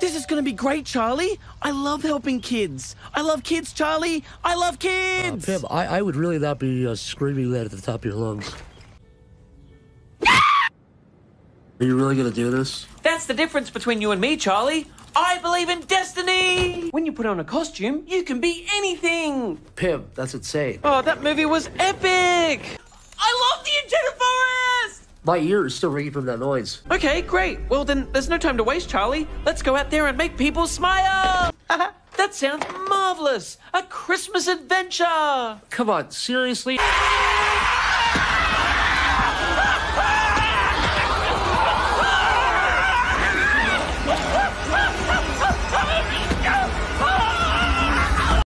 This is going to be great, Charlie. I love helping kids. I love kids, Charlie. I love kids. Pim, I would really not be screaming that at the top of your lungs. Are you really going to do this? That's the difference between you and me, Charlie. I believe in destiny. When you put on a costume, you can be anything. Pim, that's insane. Oh, that movie was epic. I love the Enchanted Forest. My ear is still ringing from that noise. Okay, great. Well, then there's no time to waste, Charlie. Let's go out there and make people smile. That sounds marvelous. A Christmas adventure. Come on, seriously?